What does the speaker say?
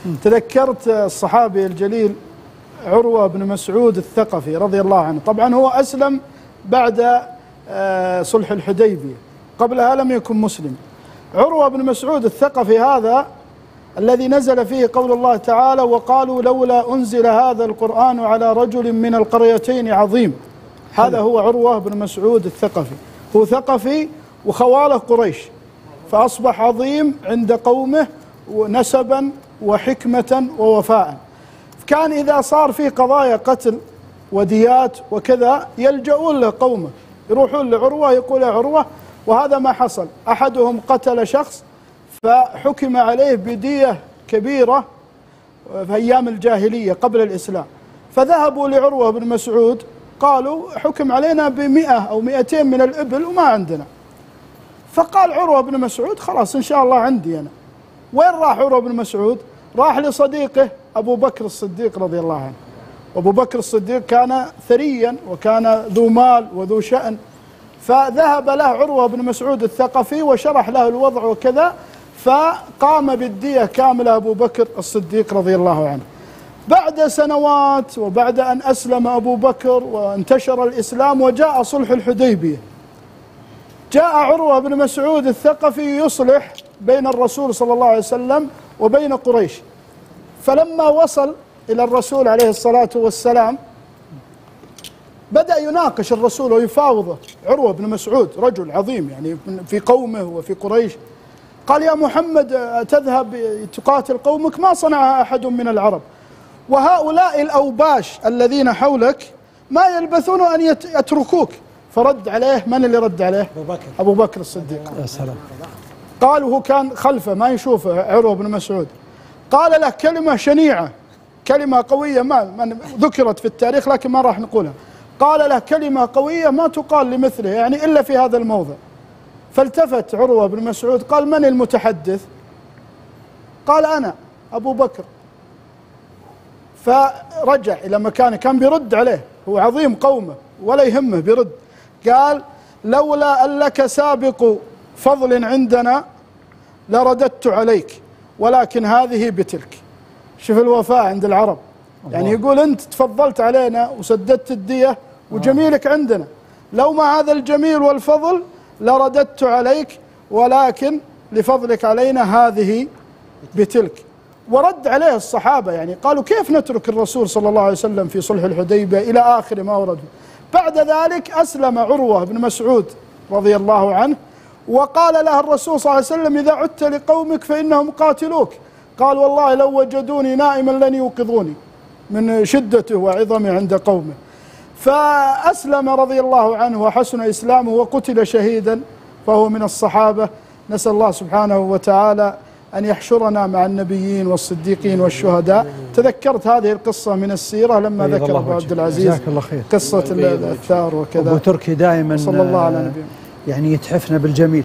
تذكرت الصحابي الجليل عروة بن مسعود الثقفي رضي الله عنه. طبعا هو أسلم بعد صلح الحديبية، قبلها لم يكن مسلم. عروة بن مسعود الثقفي هذا الذي نزل فيه قول الله تعالى: وقالوا لولا أنزل هذا القرآن على رجل من القريتين عظيم. هذا هو عروة بن مسعود الثقفي، هو ثقفي وخواله قريش، فأصبح عظيم عند قومه نسبا وحكمة ووفاء. كان إذا صار في قضايا قتل وديات وكذا يلجؤون له قومه، يروحون لعروة يقول يا عروة. وهذا ما حصل، أحدهم قتل شخص فحكم عليه بدية كبيرة في أيام الجاهلية قبل الإسلام، فذهبوا لعروة بن مسعود قالوا حكم علينا ب100 أو 200 من الإبل وما عندنا. فقال عروة بن مسعود خلاص إن شاء الله عندي أنا. وين راح عروة بن مسعود؟ راح لصديقه أبو بكر الصديق رضي الله عنه. أبو بكر الصديق كان ثريا وكان ذو مال وذو شأن، فذهب له عروة بن مسعود الثقفي وشرح له الوضع وكذا، فقام بالدية كاملة أبو بكر الصديق رضي الله عنه. بعد سنوات وبعد أن أسلم أبو بكر وانتشر الإسلام وجاء صلح الحديبية، جاء عروة بن مسعود الثقفي يصلح بين الرسول صلى الله عليه وسلم وبين قريش. فلما وصل إلى الرسول عليه الصلاة والسلام بدأ يناقش الرسول ويفاوضه. عروة بن مسعود رجل عظيم يعني في قومه وفي قريش. قال يا محمد تذهب تقاتل قومك ما صنع أحد من العرب، وهؤلاء الأوباش الذين حولك ما يلبثون أن يتركوك. فرد عليه، من اللي رد عليه؟ أبو بكر الصديق. يا سلام. قال وهو كان خلفه ما يشوفه عروة بن مسعود، قال له كلمة شنيعة، كلمة قوية ما ذكرت في التاريخ لكن ما راح نقولها. قال له كلمة قوية ما تقال لمثله يعني إلا في هذا الموضع. فالتفت عروة بن مسعود قال من المتحدث؟ قال أنا أبو بكر. فرجع إلى مكانه، كان بيرد عليه، هو عظيم قومه ولا يهمه بيرد. قال لولا أن لك سابق فضل عندنا لرددت عليك، ولكن هذه بتلك. شوف الوفاء عند العرب، يعني يقول أنت تفضلت علينا وسددت الدية وجميلك عندنا، لو ما هذا الجميل والفضل لرددت عليك، ولكن لفضلك علينا هذه بتلك. ورد عليه الصحابة يعني قالوا كيف نترك الرسول صلى الله عليه وسلم في صلح الحديبية إلى آخر ما ورد. بعد ذلك أسلم عروة بن مسعود رضي الله عنه، وقال له الرسول صلى الله عليه وسلم إذا عدت لقومك فإنهم قاتلوك. قال والله لو وجدوني نائما لن يوقظوني من شدته وعظمه عند قومه. فأسلم رضي الله عنه وحسن إسلامه وقتل شهيدا، فهو من الصحابة. نسأل الله سبحانه وتعالى أن يحشرنا مع النبيين والصديقين والشهداء. تذكرت هذه القصة من السيرة لما ذكر أبو عبد العزيز قصة الثار وكذا. أبو تركي دائما صلى الله على نبينا يعني يتحفنا بالجميل.